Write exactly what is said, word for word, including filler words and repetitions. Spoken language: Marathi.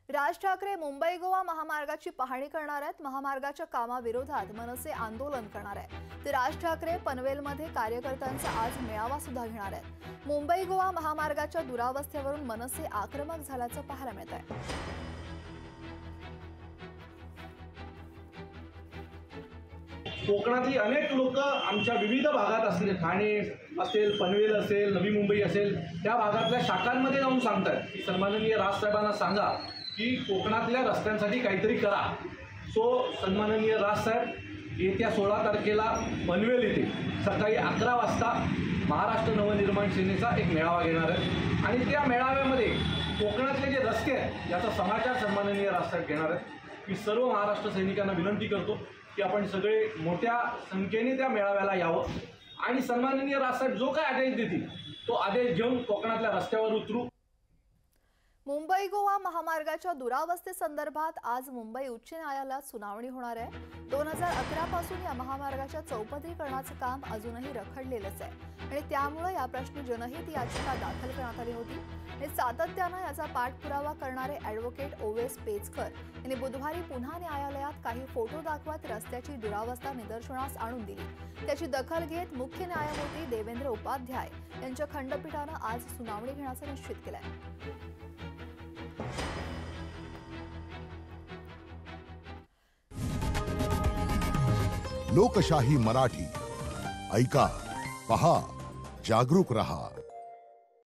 राज ठाकरे मुंबई गोवा महामार्गाची पाहणी करणार आहेत। महामार्गाच्या कामाविरोधात मनसे आंदोलन करणार आहे। ते राज ठाकरे पनवेलमध्ये कार्यकर्त्यांचा आज मेळावा सुद्धा घेणार आहेत। मुंबई गोवा महामार्गाच्या दुरावस्थेवरून मनसे आक्रमक झाल्याचं पाहायला मिळत आहे। कोकणातली अनेक लोक आमच्या विविध भागात असले, ठाणे असेल, पनवेल असेल, नवी मुंबई असेल, त्या भागातल्या शाखांमध्ये जाऊन सांगतात की सन्माननीय राजसाहेबांना सांगा की कोकणातल्या रस्त्यांसाठी काहीतरी करा। सो सन्माननीय राजसाहेब येत्या सोळा तारखेला पनवेल येथे सकाळी अकरा वाजता महाराष्ट्र नवनिर्माण सेनेचा एक मेळावा घेणार आहे आणि त्या मेळाव्यामध्ये कोकणातले जे रस्ते आहेत याचा समाचार सन्माननीय राजसाहेब घेणार आहेत। मी सर्व महाराष्ट्र सैनिकांना विनंती करतो की आपण सगळे मोठ्या संख्येने त्या मेळाव्याला यावं आणि सन्माननीय राजसाहेब जो काय आदेश देतील तो आदेश घेऊन कोकणातल्या रस्त्यावर उतरू। मुंबई गोवा महामार्गाच्या दुरावस्थेसंदर्भात आज मुंबई उच्च न्यायालयात सुनावणी होणार आहे। दोन हजार अकरा पासून या महामार्गाच्या चौपदरीकरणाचं काम अजूनही रखडलेलंच आहे आणि त्यामुळे या प्रश्नी जनहित याचिका दाखल करण्यात आली होती आणि सातत्यानं याचा पाठपुरावा करणारे ॲडव्होकेट ओवेस पेचकर यांनी बुधवारी पुन्हा न्यायालयात काही फोटो दाखवत रस्त्याची दुरावस्था निदर्शनास आणून दिली। त्याची दखल घेत मुख्य न्यायमूर्ती देवेंद्र उपाध्याय यांच्या खंडपीठानं आज सुनावणी घेण्याचं निश्चित केलंय। लोकशाही मराठी ऐका, पहा, जागरूक रहा।